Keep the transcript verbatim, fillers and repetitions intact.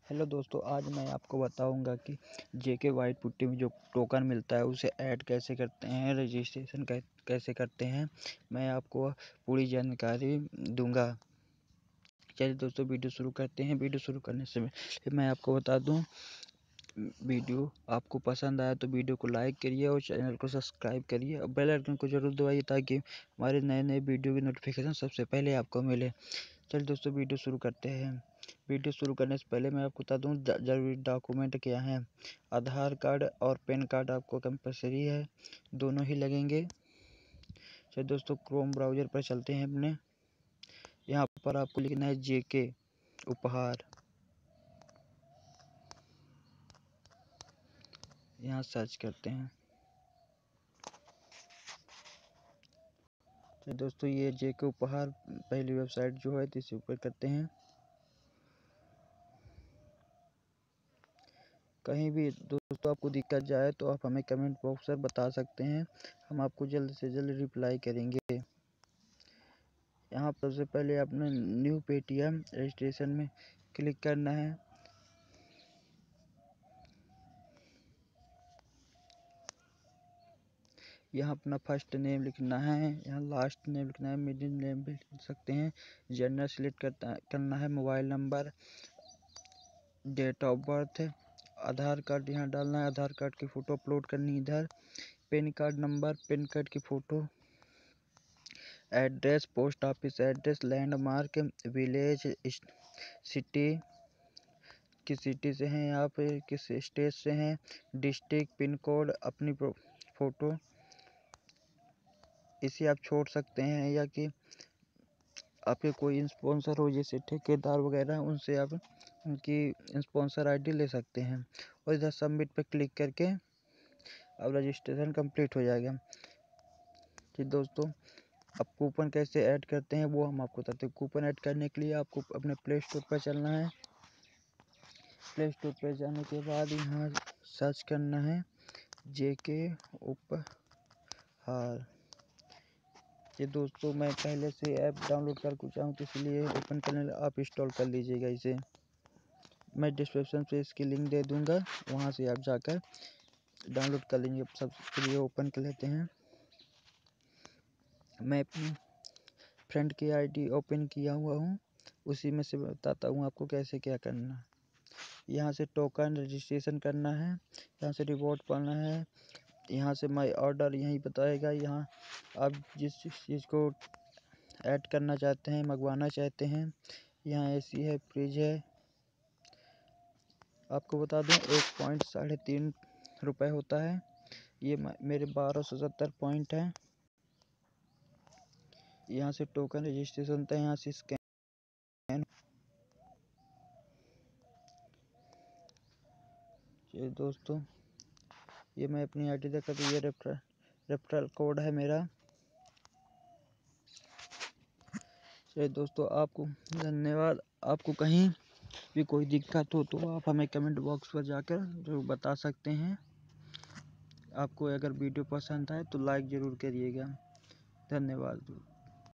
Hello दोस्तों, आज मैं आपको बताऊंगा कि जेके वाइट पुट्टी में जो टोकन मिलता है उसे ऐड कैसे करते हैं, रजिस्ट्रेशन कैसे करते हैं। मैं आपको पूरी जानकारी दूंगा। चलिए दोस्तों, वीडियो शुरू करते हैं। वीडियो शुरू करने से मैं आपको बता दूं, वीडियो आपको पसंद आया तो वीडियो को लाइक करिए और चैनल को सब्सक्राइब करिए और बेल आइकन को जरूर दबाइए ताकि हमारे नए नए वीडियो की नोटिफिकेशन सबसे पहले आपको मिले। चलिए दोस्तों, वीडियो शुरू करते हैं। वीडियो शुरू करने से पहले मैं आपको बता दूं जरूरी डॉक्यूमेंट क्या हैं। आधार कार्ड और पैन कार्ड आपको कंपलसरी है, दोनों ही लगेंगे। चलिए दोस्तों, क्रोम ब्राउज़र पर चलते हैं अपने। यहाँ पर आपको लिखना है जेके उपहार, यहाँ सर्च करते हैं। तो दोस्तों, ये जेके उपहार पहली वेबसाइट जो है, तो इसे ऊपर करते हैं। कहीं भी दोस्तों आपको दिक्कत जाए तो आप हमें कमेंट बॉक्स पर बता सकते हैं, हम आपको जल्द से जल्द रिप्लाई करेंगे। यहाँ पर सबसे पहले अपने न्यू पेटीएम रजिस्ट्रेशन में क्लिक करना है। यहाँ अपना फर्स्ट नेम लिखना है, यहाँ लास्ट नेम लिखना है, मिडिल नेम भी लिख सकते हैं। जेंडर सिलेक्ट करता करना है, mobile number, date of birth, Aadhaar card यहाँ डालना है, आधार कार्ड की फ़ोटो अपलोड करनी इधर, PAN card number, PAN card की photo, address, post office address, landmark, village, city, किस सिटी से हैं आप, किस स्टेट से हैं, डिस्ट्रिक्ट, पिन कोड, अपनी फ़ोटो। इसे आप छोड़ सकते हैं, या कि आपके कोई स्पॉन्सर हो जैसे ठेकेदार वगैरह, उनसे आप उनकी स्पॉन्सर आईडी ले सकते हैं। और इधर सबमिट पर क्लिक करके अब रजिस्ट्रेशन कंप्लीट हो जाएगा। ठीक दोस्तों, अब कूपन कैसे ऐड करते हैं वो हम आपको बताते हैं। कूपन ऐड करने के लिए आपको अपने प्ले स्टोर पर चलना है। प्ले स्टोर पर जाने के बाद यहाँ सर्च करना है जेके उपहार। ये दोस्तों, मैं पहले से ऐप डाउनलोड कर चुका हूँ, तो इसलिए ओपन करने आप इंस्टॉल कर लीजिएगा इसे। मैं डिस्क्रिप्शन पे इसकी लिंक दे दूँगा, वहाँ से आप जाकर डाउनलोड कर लेंगे। सबसे लिए ओपन कर लेते हैं। मैं अपनी फ्रेंड की आईडी ओपन किया हुआ हूँ, उसी में से बताता हूँ आपको कैसे क्या करना। यहाँ से टोकन रजिस्ट्रेशन करना है, यहाँ से रिवॉर्ड पाना है, यहाँ से माय ऑर्डर यहीं बताएगा। यहाँ आप जिस चीज़ को ऐड करना चाहते हैं, मंगवाना चाहते हैं, यहाँ एसी है, फ्रिज है। आपको बता दूं, एक पॉइंट साढ़े तीन रुपये होता है। ये मेरे बारह सौ सत्तर पॉइंट है। यहाँ से टोकन रजिस्ट्रेशन था, यहाँ से स्कैन। ये दोस्तों, ये मैं अपनी आईडी देखा तो ये रेफरल रेफरल कोड है मेरा। चलिए दोस्तों, आपको धन्यवाद। आपको कहीं भी कोई दिक्कत हो तो आप हमें कमेंट बॉक्स पर जाकर जरूर बता सकते हैं। आपको अगर वीडियो पसंद आए तो लाइक ज़रूर करिएगा। धन्यवाद।